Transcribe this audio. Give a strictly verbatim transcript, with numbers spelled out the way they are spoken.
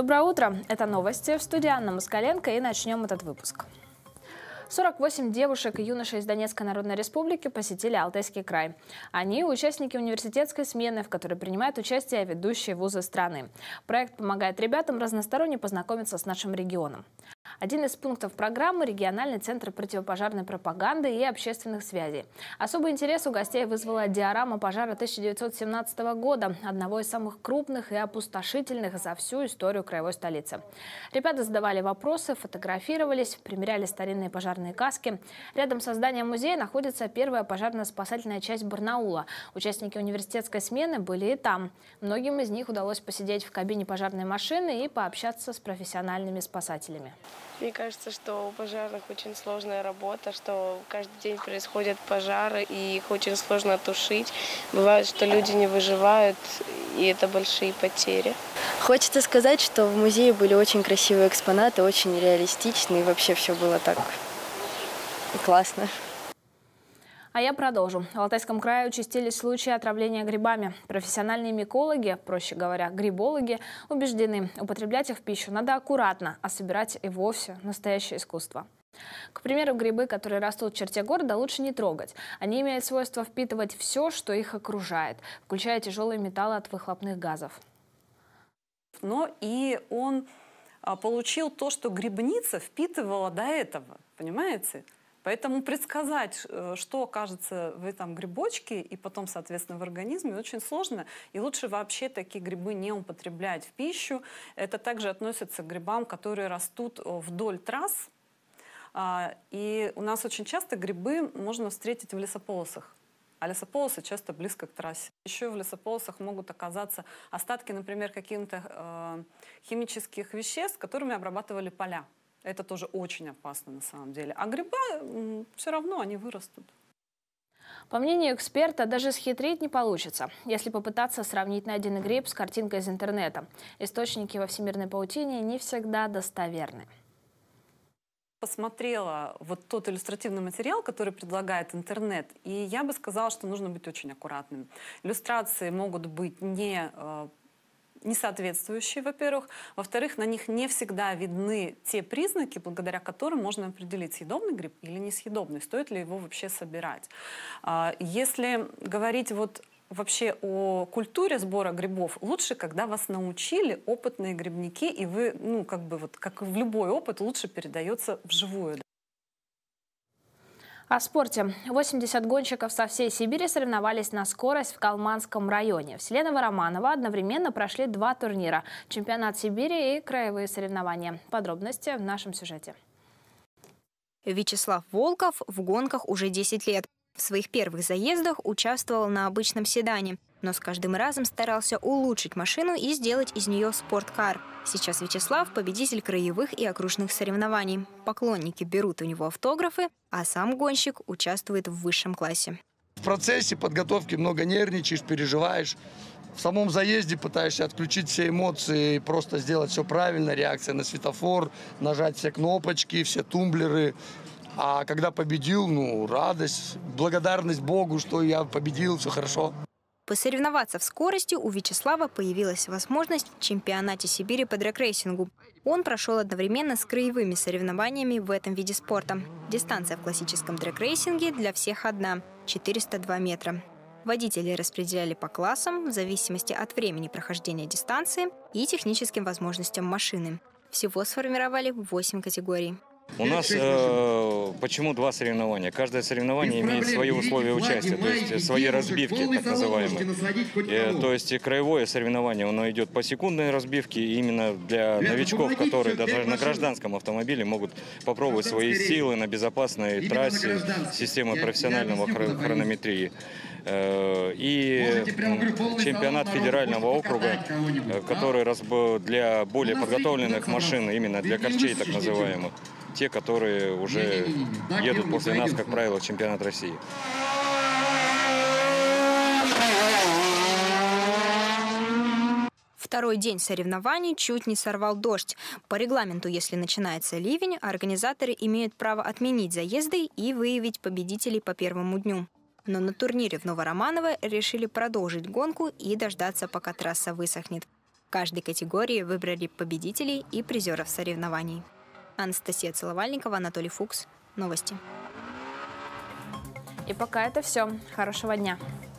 Доброе утро! Это новости в студии Анна Москаленко, и начнем этот выпуск. сорок восемь девушек и юношей из Донецкой Народной Республики посетили Алтайский край. Они – участники университетской смены, в которой принимают участие ведущие вузы страны. Проект помогает ребятам разносторонне познакомиться с нашим регионом. Один из пунктов программы – региональный центр противопожарной пропаганды и общественных связей. Особый интерес у гостей вызвала диорама пожара тысяча девятьсот семнадцатого года, одного из самых крупных и опустошительных за всю историю краевой столицы. Ребята задавали вопросы, фотографировались, примеряли старинные пожарные каски. Рядом со зданием музея находится первая пожарно-спасательная часть Барнаула. Участники университетской смены были и там. Многим из них удалось посидеть в кабине пожарной машины и пообщаться с профессиональными спасателями. Мне кажется, что у пожарных очень сложная работа, что каждый день происходят пожары, и их очень сложно тушить. Бывает, что люди не выживают, и это большие потери. Хочется сказать, что в музее были очень красивые экспонаты, очень реалистичные, и вообще все было так классно. А я продолжу. В Алтайском крае участились случаи отравления грибами. Профессиональные микологи, проще говоря, грибологи, убеждены, употреблять их в пищу надо аккуратно, а собирать и вовсе настоящее искусство. К примеру, грибы, которые растут в черте города, лучше не трогать. Они имеют свойство впитывать все, что их окружает, включая тяжелые металлы от выхлопных газов. Но и он получил то, что грибница впитывала до этого, понимаете? Поэтому предсказать, что окажется в этом грибочке и потом, соответственно, в организме, очень сложно. И лучше вообще такие грибы не употреблять в пищу. Это также относится к грибам, которые растут вдоль трасс. И у нас очень часто грибы можно встретить в лесополосах. А лесополосы часто близко к трассе. Еще в лесополосах могут оказаться остатки, например, каких-то химических веществ, которыми обрабатывали поля. Это тоже очень опасно на самом деле. А грибы все равно они вырастут. По мнению эксперта, даже схитрить не получится, если попытаться сравнить найденный гриб с картинкой из интернета. Источники во всемирной паутине не всегда достоверны. Посмотрела вот тот иллюстративный материал, который предлагает интернет, и я бы сказала, что нужно быть очень аккуратным. Иллюстрации могут быть не несоответствующие, во-первых. Во-вторых, на них не всегда видны те признаки, благодаря которым можно определить, съедобный гриб или несъедобный, стоит ли его вообще собирать. Если говорить вот вообще о культуре сбора грибов, лучше, когда вас научили опытные грибники, и вы, ну, как бы вот, как в любой опыт, лучше передается вживую. О спорте. восемьдесят гонщиков со всей Сибири соревновались на скорость в Калманском районе. В селе Новороманово одновременно прошли два турнира – чемпионат Сибири и краевые соревнования. Подробности в нашем сюжете. Вячеслав Волков в гонках уже десять лет. В своих первых заездах участвовал на обычном седане, но с каждым разом старался улучшить машину и сделать из нее спорткар. Сейчас Вячеслав – победитель краевых и окружных соревнований. Поклонники берут у него автографы, а сам гонщик участвует в высшем классе. В процессе подготовки много нервничаешь, переживаешь. В самом заезде пытаешься отключить все эмоции, просто сделать все правильно, реакция на светофор, нажать все кнопочки, все тумблеры. А когда победил, ну, радость, благодарность Богу, что я победил, все хорошо. Посоревноваться в скорости у Вячеслава появилась возможность в чемпионате Сибири по дрэг-рейсингу. Он прошел одновременно с краевыми соревнованиями в этом виде спорта. Дистанция в классическом дрэг-рейсинге для всех одна – четыреста два метра. Водители распределяли по классам в зависимости от времени прохождения дистанции и техническим возможностям машины. Всего сформировали восемь категорий. У нас э, почему два соревнования? Каждое соревнование имеет свои условия участия, то есть свои разбивки, так называемые. Э, то есть краевое соревнование, оно идет по секундной разбивке, и именно для новичков, которые даже на гражданском автомобиле могут попробовать свои силы на безопасной трассе с системой профессионального хронометрии. И чемпионат федерального округа, который для более подготовленных машин, именно для корчей так называемых, те, которые уже едут после нас, как правило, в чемпионат России. Второй день соревнований чуть не сорвал дождь. По регламенту, если начинается ливень, организаторы имеют право отменить заезды и выявить победителей по первому дню. Но на турнире в Новороманово решили продолжить гонку и дождаться, пока трасса высохнет. В каждой категории выбрали победителей и призеров соревнований. Анастасия Целовальникова, Анатолий Фукс. Новости. И пока это все. Хорошего дня.